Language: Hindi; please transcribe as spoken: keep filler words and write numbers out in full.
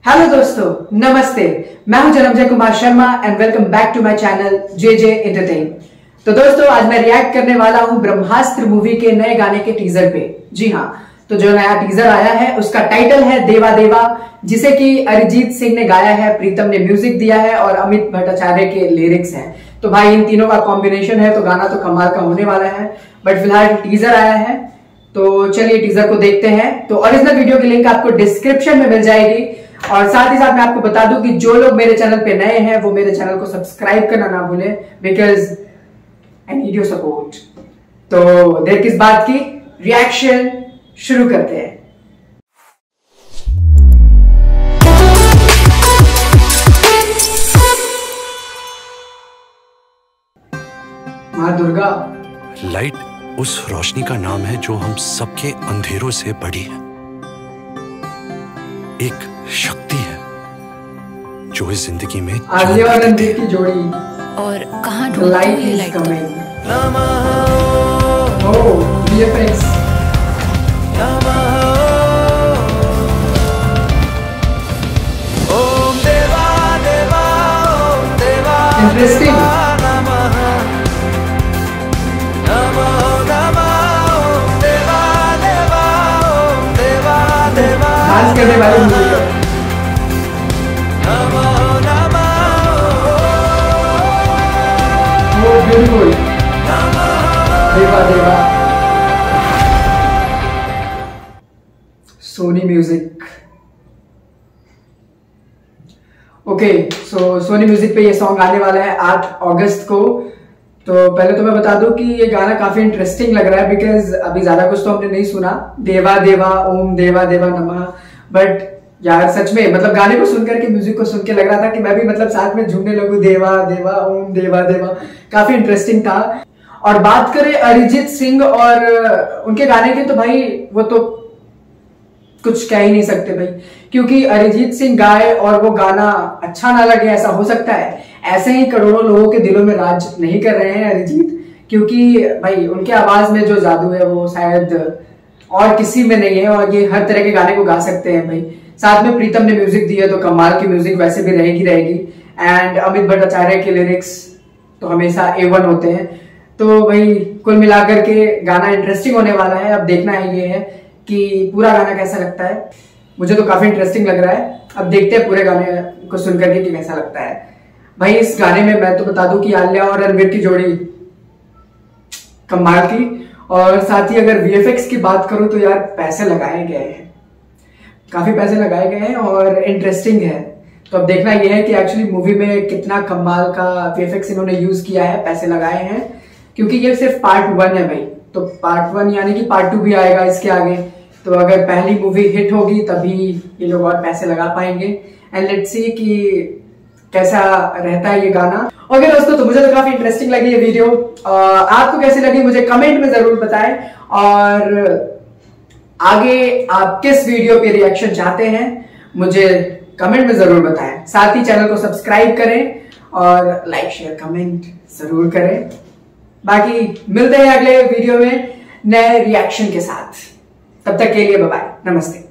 हेलो दोस्तों, नमस्ते। मैं हूं Janmajay Kumar Sharma and welcome back to my channel J J entertain. तो दोस्तों, आज मैं रिएक्ट करने वाला हूं ब्रह्मास्त्र मूवी के नए गाने के टीजर पे। जी हाँ, तो जो नया टीजर आया है उसका टाइटल है देवा देवा, जिसे कि अरिजीत सिंह ने गाया है, प्रीतम ने म्यूजिक दिया है और अमित भट्टाचार्य के लिरिक्स हैं। तो भाई इन तीनों का कॉम्बिनेशन है तो गाना तो कमाल का होने वाला है। बट फिलहाल टीजर आया है तो चलिए टीजर को देखते हैं। तो ओरिजिनल वीडियो की लिंक आपको डिस्क्रिप्शन में मिल जाएगी। और साथ ही साथ मैं आपको बता दूं कि जो लोग मेरे चैनल पे नए हैं वो मेरे चैनल को सब्सक्राइब करना ना भूलें, because I need your support. तो देर किस बात की, रिएक्शन शुरू करते हैं। मां दुर्गा। लाइट उस रोशनी का नाम है जो हम सबके अंधेरों से बड़ी है। एक शक्ति है जो इस जिंदगी में आलिया और रणबीर की जोड़ी। और कहां ढूंढते हो ये लाइट? ओह, वीएफएक्स। ओम देवा देवा ओम देवा इंटरेस्टिंग। डांस करने वाली मूवी है। वो beautiful. Deva Deva. Sony Music. Okay, so Sony Music पे ये सॉन्ग आने वाला है आठ अगस्त को। तो पहले तो मैं बता दूं कि ये गाना काफी इंटरेस्टिंग लग रहा है, बिकॉज अभी ज्यादा कुछ तो हमने नहीं सुना। देवा देवा ओम देवा देवा नमः। बट यार सच में मतलब गाने को सुनकर के, म्यूजिक को सुन के लग रहा था कि मैं भी मतलब साथ में झूमने लगूं। देवा देवा ओम देवा देवा, काफी इंटरेस्टिंग था। और बात करें अरिजीत सिंह और उनके गाने की, तो भाई वो तो कुछ कह ही नहीं सकते भाई, क्योंकि अरिजीत सिंह गाए और वो गाना अच्छा ना लगे ऐसा हो सकता है। ऐसे ही करोड़ों लोगों के दिलों में राज नहीं कर रहे हैं अरिजीत, क्योंकि भाई उनके आवाज में जो जादू है वो शायद और किसी में नहीं है, और ये हर तरह के गाने को गा सकते हैं भाई। साथ में प्रीतम ने म्यूजिक दी है तो कमाल की म्यूजिक वैसे भी रहेगी रहेगी एंड अमित भट्टाचार्य के लिरिक्स तो हमेशा ए वन होते हैं। तो भाई कुल मिलाकर के गाना इंटरेस्टिंग होने वाला है। अब देखना है ये है कि पूरा गाना कैसा लगता है। मुझे तो काफी इंटरेस्टिंग लग रहा है। अब देखते हैं पूरे गाने को सुनकर के कि कैसा लगता है। भाई इस गाने में मैं तो बता दूं कि आलिया और रणबीर की जोड़ी कमाल की। और साथ ही अगर वीएफएक्स की बात करूं तो यार पैसे लगाए गए हैं, काफी पैसे लगाए गए हैं और इंटरेस्टिंग है। तो अब देखना यह है कि एक्चुअली मूवी में कितना कमाल का वीएफएक्स इन्होंने यूज किया है, पैसे लगाए हैं, क्योंकि ये सिर्फ पार्ट वन है भाई। तो पार्ट वन यानी कि पार्ट टू भी आएगा इसके आगे। तो अगर पहली मूवी हिट होगी तभी ये लोग और पैसे लगा पाएंगे। एंड लेट्स सी कि कैसा रहता है ये गाना। ओके दोस्तों, तो मुझे तो काफी इंटरेस्टिंग लगी ये वीडियो। आपको कैसी लगी मुझे कमेंट में जरूर बताएं। और आगे आप किस वीडियो पे रिएक्शन चाहते हैं मुझे कमेंट में जरूर बताएं। साथ ही चैनल को सब्सक्राइब करें और लाइक शेयर कमेंट जरूर करें। बाकी मिलते हैं अगले वीडियो में नए रिएक्शन के साथ। तब तक के लिए बाय बाय, नमस्ते।